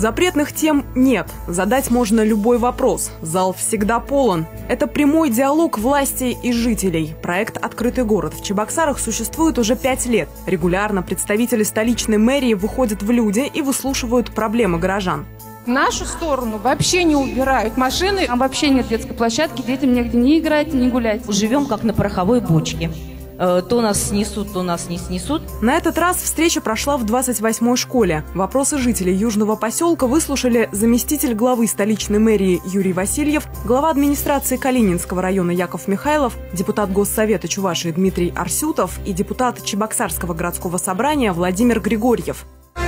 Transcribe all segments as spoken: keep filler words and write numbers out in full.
Запретных тем нет. Задать можно любой вопрос. Зал всегда полон. Это прямой диалог власти и жителей. Проект «Открытый город» в Чебоксарах существует уже пять лет. Регулярно представители столичной мэрии выходят в люди и выслушивают проблемы горожан. В нашу сторону вообще не убирают машины. Там вообще нет детской площадки, детям негде ни играть, ни гулять. Живем как на пороховой бочке. То нас снесут, то нас не снесут. На этот раз встреча прошла в двадцать восьмой школе. Вопросы жителей Южного поселка выслушали заместитель главы столичной мэрии Юрий Васильев, глава администрации Калининского района Яков Михайлов, депутат Госсовета Чувашии Дмитрий Арсютов и депутат Чебоксарского городского собрания Владимир Григорьев.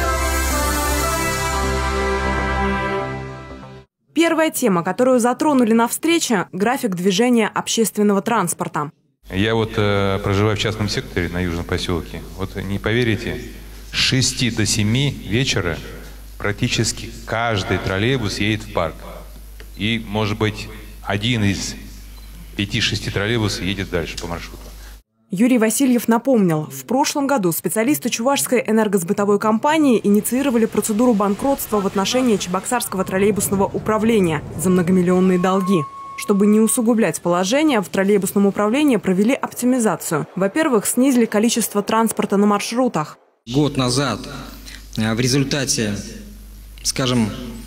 Первая тема, которую затронули на встрече – график движения общественного транспорта. Я вот э, проживаю в частном секторе на Южном поселке. Вот не поверите, с шести до семи вечера практически каждый троллейбус едет в парк. И, может быть, один из пяти-шести троллейбусов едет дальше по маршруту. Юрий Васильев напомнил, в прошлом году специалисты Чувашской энергосбытовой компании инициировали процедуру банкротства в отношении Чебоксарского троллейбусного управления за многомиллионные долги. Чтобы не усугублять положение, в троллейбусном управлении провели оптимизацию. Во-первых, снизили количество транспорта на маршрутах. Год назад в результате, скажем,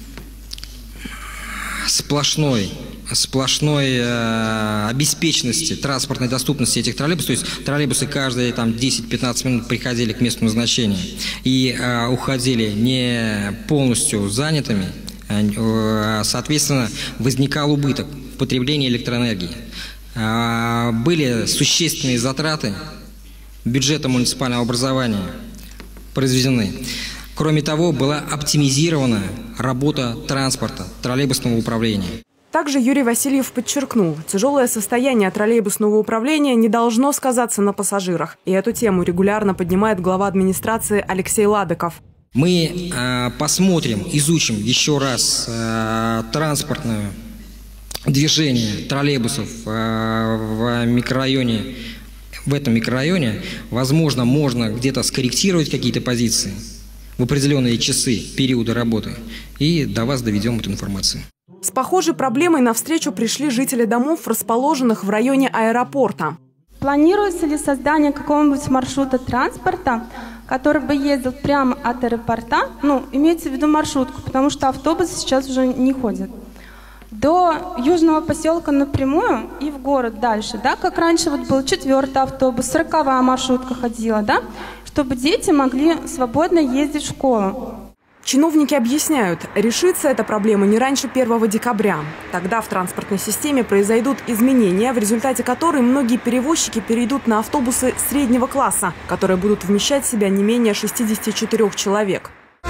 сплошной, сплошной э, обеспеченности транспортной доступности этих троллейбусов, то есть троллейбусы каждые там десять-пятнадцать минут приходили к месту назначения и э, уходили не полностью занятыми, э, соответственно, возникал убыток в потреблении электроэнергии. Э, были существенные затраты бюджета муниципального образования произведены. Кроме того, была оптимизирована работа транспорта, троллейбусного управления. Также Юрий Васильев подчеркнул, тяжелое состояние троллейбусного управления не должно сказаться на пассажирах. И эту тему регулярно поднимает глава администрации Алексей Ладыков. Мы э, посмотрим, изучим еще раз э, транспортное движение троллейбусов э, в микрорайоне, в этом микрорайоне. Возможно, можно где-то скорректировать какие-то позиции в определенные часы, периоды работы, и до вас доведем эту информацию. С похожей проблемой на встречу пришли жители домов, расположенных в районе аэропорта. Планируется ли создание какого-нибудь маршрута транспорта, который бы ездил прямо от аэропорта, ну, имеется в виду маршрутку, потому что автобусы сейчас уже не ходят, до Южного поселка напрямую и в город дальше, да, как раньше вот был четвертый автобус, сороковая маршрутка ходила, да, чтобы дети могли свободно ездить в школу. Чиновники объясняют, решится эта проблема не раньше первого декабря. Тогда в транспортной системе произойдут изменения, в результате которой многие перевозчики перейдут на автобусы среднего класса, которые будут вмещать в себя не менее шестидесяти четырёх человек.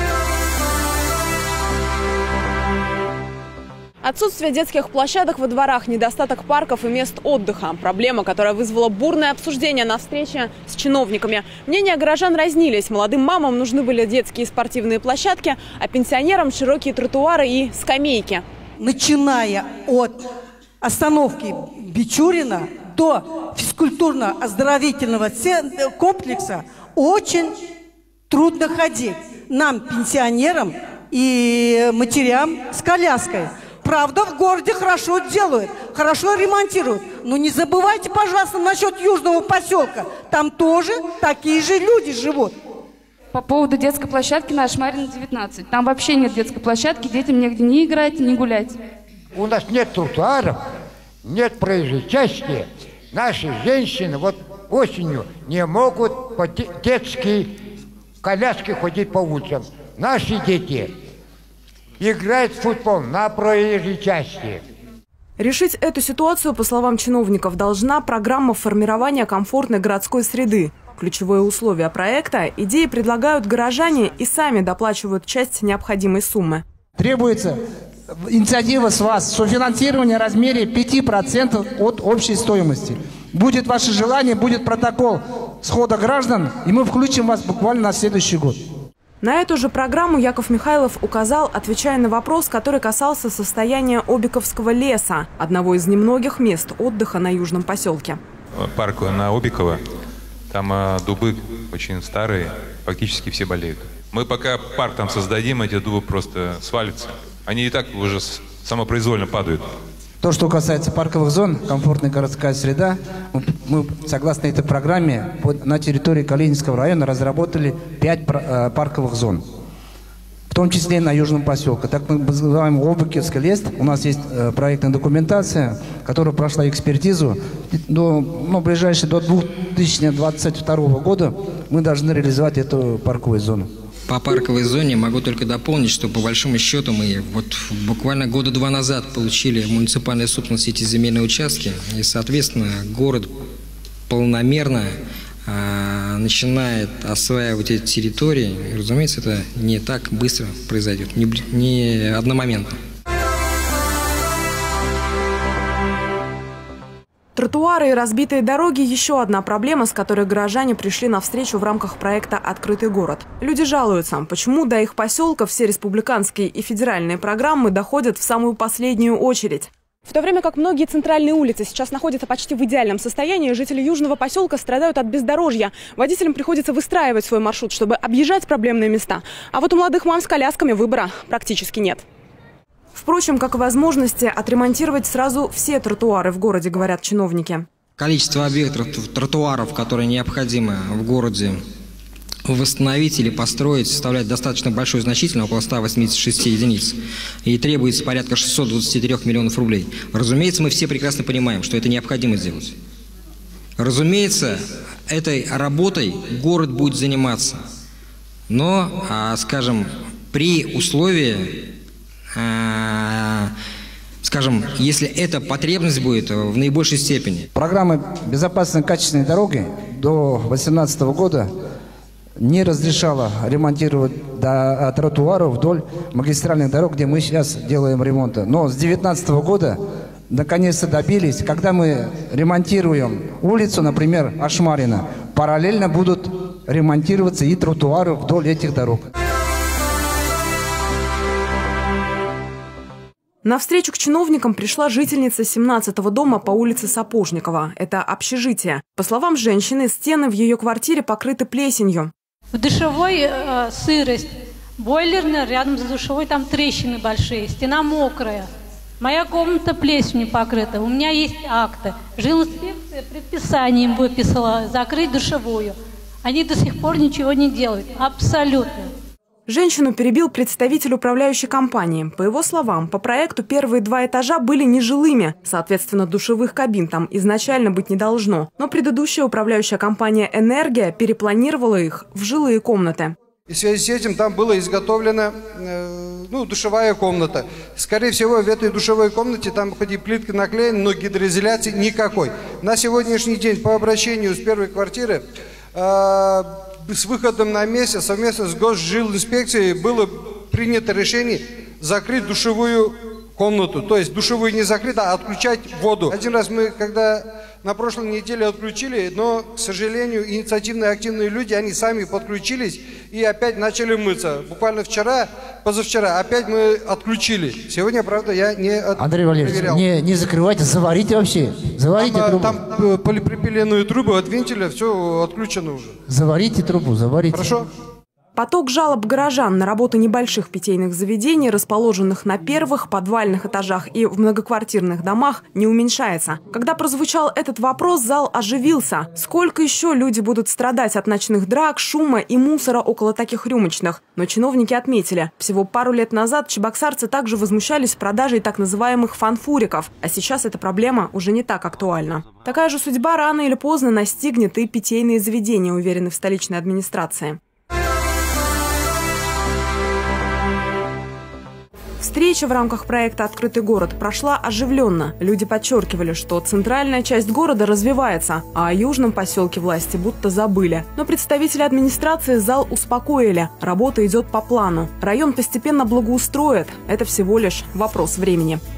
Отсутствие детских площадок во дворах, недостаток парков и мест отдыха – проблема, которая вызвала бурное обсуждение на встрече с чиновниками. Мнения горожан разнились. Молодым мамам нужны были детские и спортивные площадки, а пенсионерам – широкие тротуары и скамейки. Начиная от остановки Бичурина до физкультурно-оздоровительного комплекса очень трудно ходить нам, пенсионерам и матерям с коляской. Правда, в городе хорошо делают, хорошо ремонтируют. Но не забывайте, пожалуйста, насчет Южного поселка. Там тоже такие же люди живут. По поводу детской площадки на Ашмарина девятнадцать. Там вообще нет детской площадки, детям негде ни играть, ни гулять. У нас нет тротуаров, нет проезжей части. Наши женщины вот осенью не могут по детские коляски ходить по улицам. Наши дети играет в футбол на проезжей части. Решить эту ситуацию, по словам чиновников, должна программа формирования комфортной городской среды. Ключевое условие проекта – идеи предлагают горожане и сами доплачивают часть необходимой суммы. Требуется инициатива с вас, софинансирование в размере пяти процентов от общей стоимости. Будет ваше желание, будет протокол схода граждан, и мы включим вас буквально на следующий год. На эту же программу Яков Михайлов указал, отвечая на вопрос, который касался состояния Обиковского леса, одного из немногих мест отдыха на Южном поселке. Парк на Обикова, там дубы очень старые, фактически все болеют. Мы пока парк там создадим, эти дубы просто свалятся. Они и так уже самопроизвольно падают. То, что касается парковых зон, комфортная городская среда, мы, мы согласно этой программе на территории Калининского района разработали пять парковых зон. В том числе на Южном поселке. Так мы называем Обыкевский лес. У нас есть э, проектная документация, которая прошла экспертизу. До, ну, ближайшие до две тысячи двадцать второго года мы должны реализовать эту парковую зону. По парковой зоне могу только дополнить, что по большому счету мы вот буквально года два назад получили в муниципальной собственности эти земельные участки. И, соответственно, город полномерно а, начинает осваивать эти территории. И, разумеется, это не так быстро произойдет, не, не одномоментно. Тротуары и разбитые дороги – еще одна проблема, с которой горожане пришли навстречу в рамках проекта «Открытый город». Люди жалуются, почему до их поселка все республиканские и федеральные программы доходят в самую последнюю очередь. В то время как многие центральные улицы сейчас находятся почти в идеальном состоянии, жители южного поселка страдают от бездорожья. Водителям приходится выстраивать свой маршрут, чтобы объезжать проблемные места. А вот у молодых мам с колясками выбора практически нет. Впрочем, как и возможности отремонтировать сразу все тротуары в городе, говорят чиновники. Количество объектов тротуаров, которые необходимо в городе восстановить или построить, составляет достаточно большое, значительно, около ста восьмидесяти шести единиц. И требуется порядка шестисот двадцати трёх миллионов рублей. Разумеется, мы все прекрасно понимаем, что это необходимо сделать. Разумеется, этой работой город будет заниматься. Но, скажем, при условии... скажем, если эта потребность будет в наибольшей степени. Программа безопасной качественной дороги до две тысячи восемнадцатого года не разрешала ремонтировать до, тротуаров вдоль магистральных дорог, где мы сейчас делаем ремонт. Но с две тысячи девятнадцатого года наконец-то добились, когда мы ремонтируем улицу, например, Ашмарина, параллельно будут ремонтироваться и тротуары вдоль этих дорог. На встречу к чиновникам пришла жительница семнадцатого дома по улице Сапожникова. Это общежитие. По словам женщины, стены в ее квартире покрыты плесенью. В душевой э, сырость, бойлерная, рядом с душевой там трещины большие, стена мокрая. Моя комната плесенью покрыта, у меня есть акты. Жилинспекция предписанием выписала закрыть душевую. Они до сих пор ничего не делают, абсолютно. Женщину перебил представитель управляющей компании. По его словам, по проекту первые два этажа были нежилыми. Соответственно, душевых кабин там изначально быть не должно. Но предыдущая управляющая компания «Энергия» перепланировала их в жилые комнаты. И в связи с этим там была изготовлена э, ну, душевая комната. Скорее всего, в этой душевой комнате там хоть и плитка наклеена, но гидроизоляции никакой. На сегодняшний день по обращению с первой квартиры э, с выходом на месяц совместно с Госжилинспекцией было принято решение закрыть душевую комнату. То есть душевую не закрыть, а отключать воду. Один раз мы, когда на прошлой неделе отключили, но, к сожалению, инициативные активные люди, они сами подключились и опять начали мыться. Буквально вчера, позавчера, опять мы отключили. Сегодня, правда, я не от... Андрей Валерьевич, не, не закрывайте, заварите вообще. Заварите там, трубу. Там полипропиленные трубы от вентиля, все отключено уже. Заварите трубу, заварите. Хорошо. Поток жалоб горожан на работу небольших питейных заведений, расположенных на первых, подвальных этажах и в многоквартирных домах, не уменьшается. Когда прозвучал этот вопрос, зал оживился. Сколько еще люди будут страдать от ночных драк, шума и мусора около таких рюмочных? Но чиновники отметили, всего пару лет назад чебоксарцы также возмущались продажей так называемых фанфуриков. А сейчас эта проблема уже не так актуальна. Такая же судьба рано или поздно настигнет и питейные заведения, уверены в столичной администрации. Встреча в рамках проекта «Открытый город» прошла оживленно. Люди подчеркивали, что центральная часть города развивается, а о южном поселке власти будто забыли. Но представители администрации зал успокоили. Работа идет по плану. Район постепенно благоустроят. Это всего лишь вопрос времени.